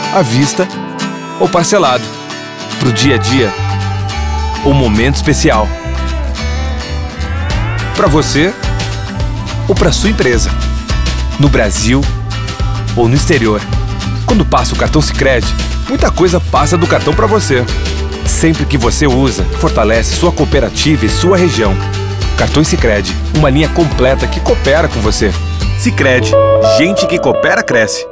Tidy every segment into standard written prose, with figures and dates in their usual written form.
à vista ou parcelado. Pro dia a dia ou momento especial. Para você ou para sua empresa. No Brasil ou no exterior. Quando passa o cartão Sicredi, muita coisa passa do cartão para você. Sempre que você usa, fortalece sua cooperativa e sua região. Cartões Sicredi, uma linha completa que coopera com você. Sicredi, gente que coopera cresce.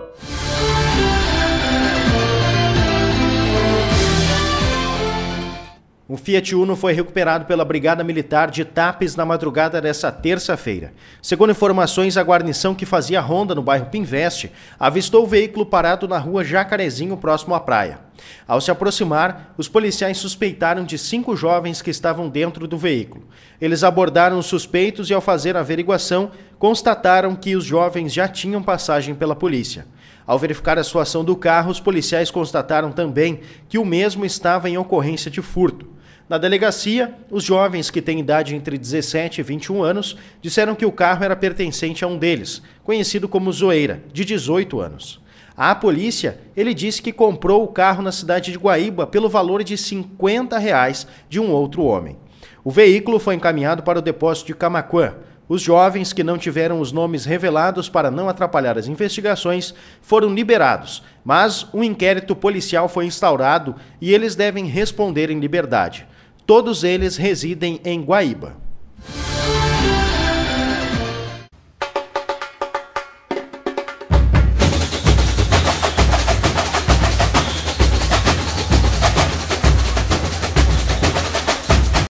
Um Fiat Uno foi recuperado pela Brigada Militar de Tapes na madrugada desta terça-feira. Segundo informações, a guarnição que fazia ronda no bairro Pinveste avistou o veículo parado na rua Jacarezinho, próximo à praia. Ao se aproximar, os policiais suspeitaram de 5 jovens que estavam dentro do veículo. Eles abordaram os suspeitos e, ao fazer a averiguação, constataram que os jovens já tinham passagem pela polícia. Ao verificar a situação do carro, os policiais constataram também que o mesmo estava em ocorrência de furto. Na delegacia, os jovens, que têm idade entre 17 e 21 anos, disseram que o carro era pertencente a um deles, conhecido como Zoeira, de 18 anos. À polícia, ele disse que comprou o carro na cidade de Guaíba pelo valor de R$50 de um outro homem. O veículo foi encaminhado para o depósito de Camaquã. Os jovens, que não tiveram os nomes revelados para não atrapalhar as investigações, foram liberados, mas um inquérito policial foi instaurado e eles devem responder em liberdade. Todos eles residem em Guaíba.